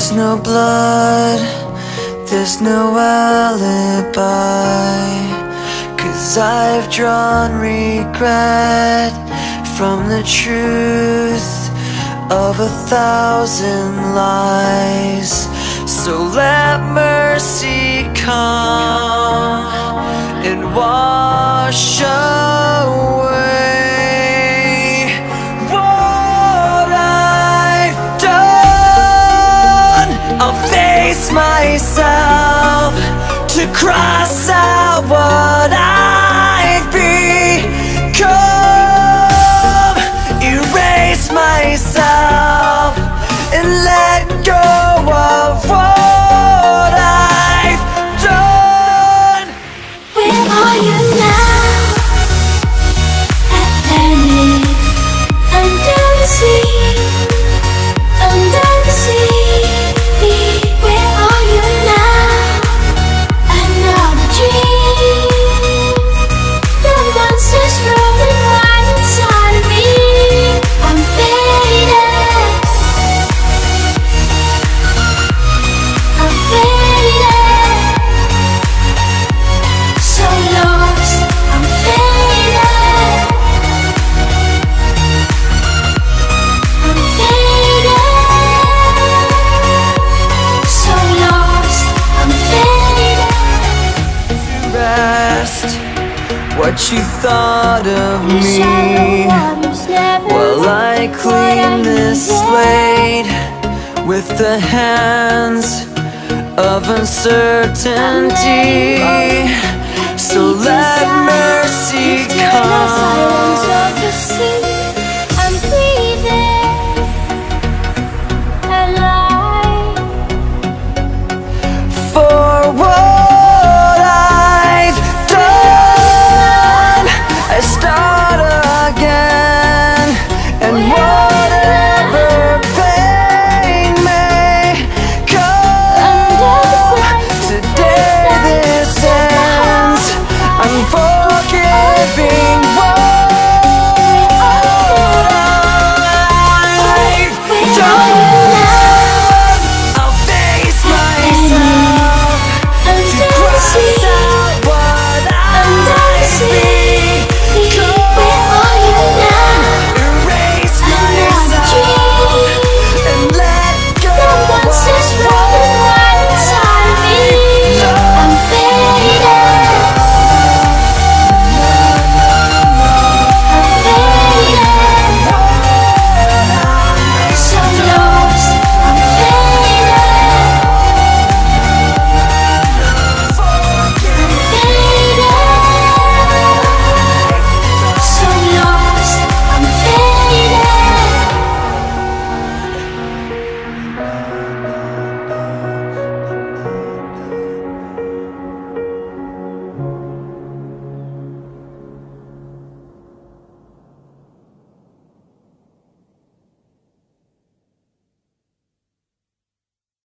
There's no blood, there's no alibi, 'cause I've drawn regret from the truth of 1,000 lies. So let mercy come and wash away what I've done. I'll face myself to cross out what I've become, erase myself and let go of what I've done. Where are you now? At Venice, under the sea, under the sea. Where are you now? Another dream. The monsters roaming right inside of me. I'm faded. I'm faded. So lost. I'm faded. I'm faded. So lost. I'm faded. Rest what you thought of me while I clean this slate with the hands of uncertainty. So let mercy come